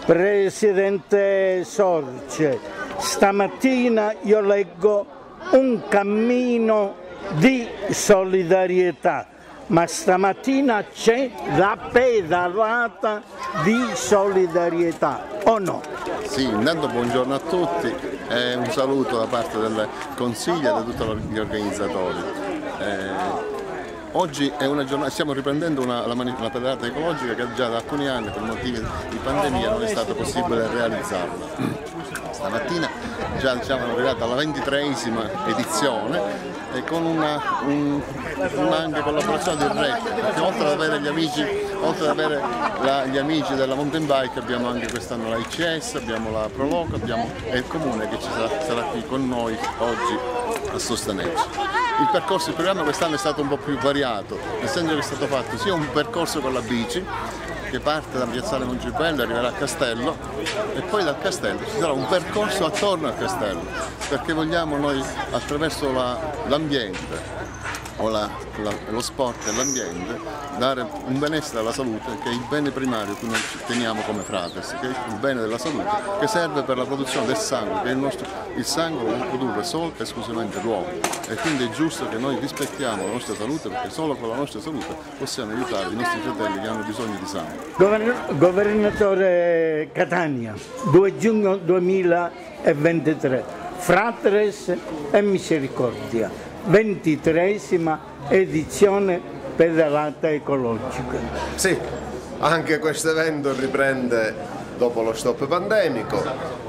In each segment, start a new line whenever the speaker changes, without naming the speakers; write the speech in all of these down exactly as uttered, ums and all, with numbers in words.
Presidente Sorge, stamattina io leggo un cammino di solidarietà, ma stamattina c'è la pedalata di solidarietà, o no?
Sì, intanto buongiorno a tutti e un saluto da parte del Consiglio e di tutti gli organizzatori. Eh, oggi è una giornata, stiamo riprendendo una, la, una pedalata ecologica che già da alcuni anni per motivi di pandemia non è stato possibile realizzarla. Stamattina già siamo arrivati alla ventitreesima edizione e con una, un, una anche collaborazione del R E C, perché oltre ad avere gli amici, oltre ad avere la, gli amici della mountain bike abbiamo anche quest'anno la I C S, abbiamo la Proloco, abbiamo e il comune che ci sarà, sarà qui con noi oggi a sostenerci. Il percorso, il programma quest'anno è stato un po' più variato, nel senso che è stato fatto sia un percorso con la bici che parte da Piazzale Mongibello, arriverà a Castello e poi dal Castello ci sarà un percorso attorno al Castello, perché vogliamo noi attraverso l'ambiente o la, la, lo sport e l'ambiente dare un benessere alla salute che è il bene primario che noi teniamo come Fratres, che è il bene della salute che serve per la produzione del sangue, che è il, nostro, il sangue lo può produrre solo e esclusivamente l'uomo e quindi è giusto che noi rispettiamo la nostra salute perché solo con la nostra salute possiamo aiutare i nostri fratelli che hanno bisogno di sangue.
Govern- Governatore Catania, due giugno duemilaventitré, Fratres e Misericordia, ventitreesima edizione pedalata ecologica.
Sì, anche questo evento riprende dopo lo stop pandemico.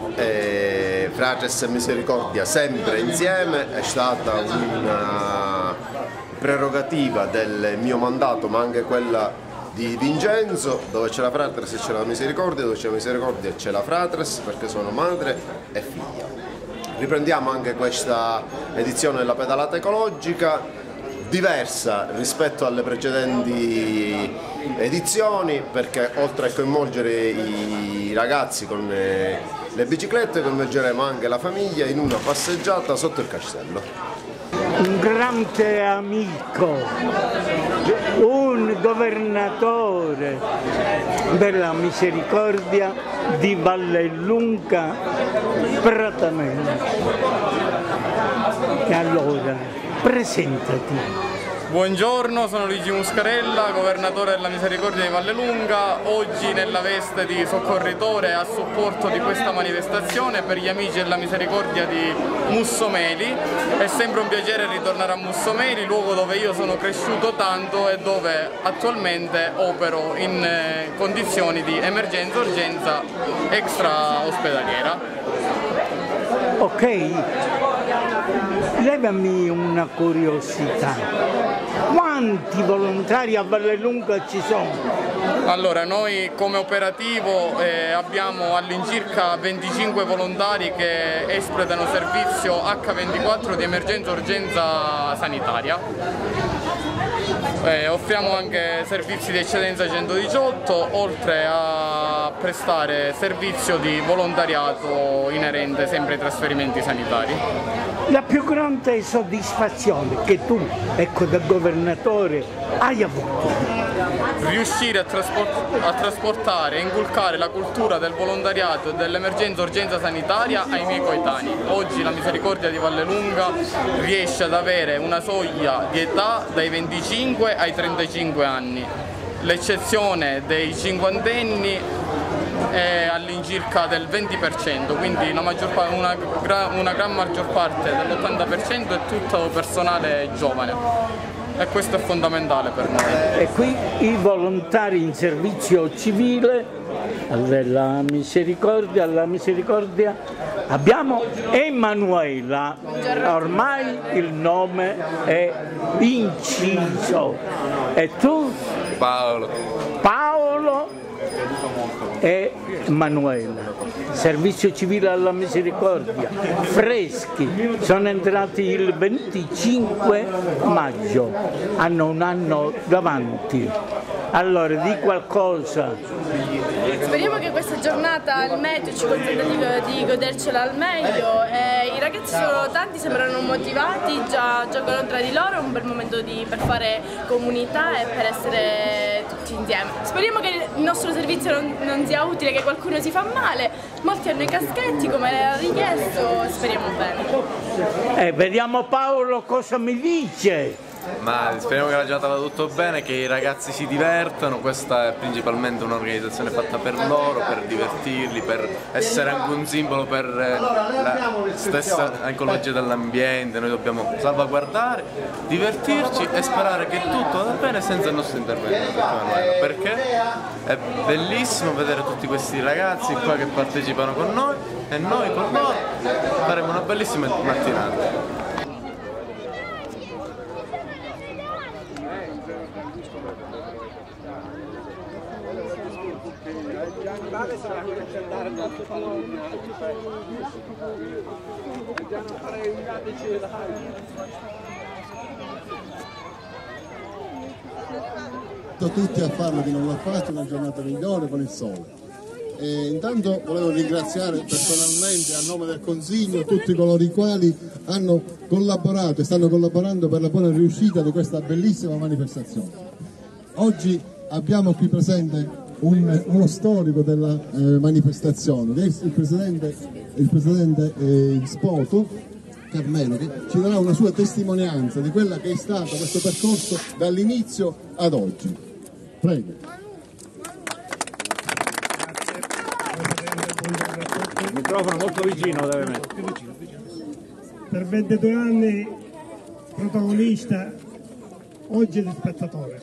E Fratres e Misericordia sempre insieme, è stata una prerogativa del mio mandato ma anche quella di Vincenzo, dove c'è la Fratres e c'è la Misericordia, dove c'è la Misericordia e c'è la Fratres perché sono madre e figlia. Riprendiamo anche questa edizione della pedalata ecologica, diversa rispetto alle precedenti edizioni perché oltre a coinvolgere i ragazzi con le biciclette coinvolgeremo anche la famiglia in una passeggiata sotto il castello.
Un grande amico, un governatore della Misericordia di Vallelunga Pratamena. E allora, presentati.
Buongiorno, sono Luigi Muscarella, governatore della Misericordia di Vallelunga, oggi nella veste di soccorritore a supporto di questa manifestazione per gli amici della Misericordia di Mussomeli. È sempre un piacere ritornare a Mussomeli, luogo dove io sono cresciuto tanto e dove attualmente opero in condizioni di emergenza-urgenza extra ospedaliera.
Ok, levami una curiosità. Quanti volontari a Vallelunga ci sono?
Allora, noi come operativo eh, abbiamo all'incirca venticinque volontari che espletano servizio acca ventiquattro di emergenza-urgenza sanitaria. Eh, offriamo anche servizi di eccedenza centodiciotto, oltre a prestare servizio di volontariato inerente sempre ai trasferimenti sanitari.
La più grande soddisfazione che tu, ecco, da governatore, hai avuto?
Riuscire a, trasport a trasportare e inculcare la cultura del volontariato e dell'emergenza-urgenza sanitaria ai miei coetanei. Oggi la Misericordia di Vallelunga riesce ad avere una soglia di età dai venticinque ai trentacinque anni. L'eccezione dei cinquantenni è all'incirca del venti per cento, quindi la maggior una, una gran maggior parte dell'ottanta per cento è tutto personale giovane. E questo è fondamentale per noi.
E qui i volontari in servizio civile della Misericordia, alla Misericordia abbiamo Emanuela, ormai il nome è inciso. E tu?
Paolo.
Paolo e Emanuela, servizio civile alla Misericordia, freschi, sono entrati il venticinque maggio, hanno un anno davanti. Allora, di qualcosa.
Speriamo che questa giornata al meteo ci consenta di, di godercela al meglio. Eh, I ragazzi sono tanti, sembrano motivati, già giocano tra di loro, è un bel momento di, per fare comunità e per essere tutti insieme. Speriamo che il nostro servizio non, non sia utile, che qualcuno si fa male. Molti hanno i caschetti come era richiesto, speriamo bene.
Eh, vediamo Paolo cosa mi dice.
Ma speriamo che la giornata vada tutto bene, che i ragazzi si divertano. Questa è principalmente un'organizzazione fatta per loro, per divertirli, per essere anche un simbolo per la stessa ecologia dell'ambiente. Noi dobbiamo salvaguardare, divertirci e sperare che tutto vada bene senza il nostro intervento, perché è bellissimo vedere tutti questi ragazzi qua che partecipano con noi e noi con loro faremo una bellissima mattinata.
Tutti a farlo chi non l'ha fatto, una giornata migliore con il sole. E intanto volevo ringraziare personalmente a nome del Consiglio tutti coloro i quali hanno collaborato e stanno collaborando per la buona riuscita di questa bellissima manifestazione. Oggi abbiamo qui presente un, uno storico della eh, manifestazione, che è il presidente, il presidente eh, Spoto, Carmelo, che ci darà una sua testimonianza di quella che è stato questo percorso dall'inizio ad oggi. Prego.
Il microfono molto vicino deve mettere.
Per ventidue anni protagonista, oggi di spettatore.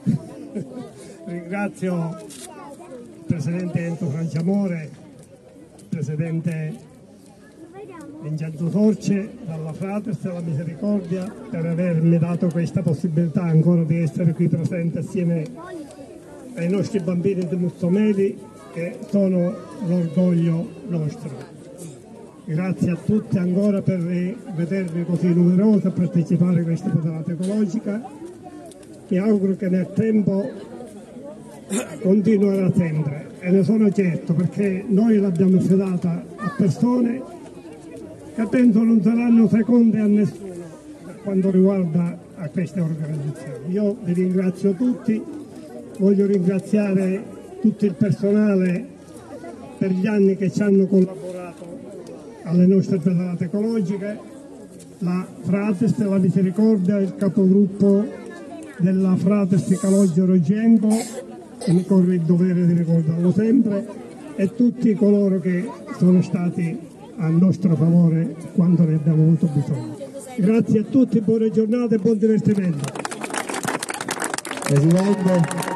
Ringrazio il Presidente Enzo Franciamore, il Presidente Vincenzo Torce, dalla Fratres della Misericordia, per avermi dato questa possibilità ancora di essere qui presente assieme ai nostri bambini di Mussomeli, che sono l'orgoglio nostro. Grazie a tutti ancora per vedervi così numerosi a partecipare a questa pedalata ecologica. Mi auguro che nel tempo continuerà sempre, e ne sono certo, perché noi l'abbiamo affidata a persone che penso non saranno seconde a nessuno per quanto riguarda a queste organizzazioni. Io vi ringrazio tutti, voglio ringraziare tutto il personale per gli anni che ci hanno collaborato alle nostre pedalate ecologiche, la Fratres della Misericordia, il capogruppo della Fratres Calogero Rogenco, e mi corre il dovere di ricordarlo sempre, e tutti coloro che sono stati a nostro favore quando ne abbiamo avuto bisogno. Grazie a tutti, buone giornate e buon divertimento.
Presidente.